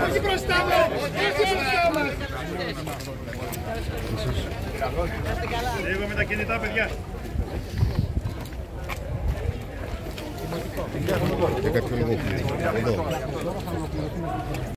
Όχι μπροστά μας! Όχι μπροστά μας! Λίγο με τα κινητά, παιδιά. Για κάποιο λόγο.